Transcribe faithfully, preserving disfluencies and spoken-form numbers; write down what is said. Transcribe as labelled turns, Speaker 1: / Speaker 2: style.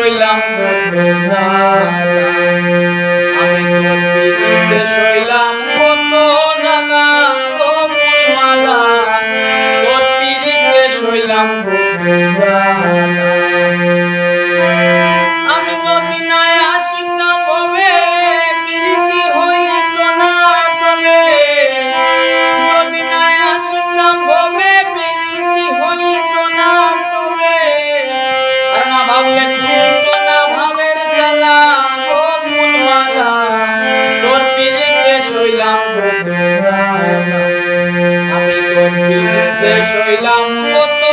Speaker 1: সইলাম কত জ্বালা আমি তোর পিড়িতে সইলাম কত জ্বালা ও ফুলমালা তোর পিড়িতে সইলাম কত জ্বালা আমি যদি না আসিতাম হবে পিড়িতি হইত না তবে যদি না আসিতাম হবে পিড়িতি হইত না তবে আর না ভাবলে খুলতো না ভাবের জ্বালা ও ফুলমালা তোর পিড়িতে সইলাম কত জ্বালা আমি তোর পিড়িতে সইলাম কত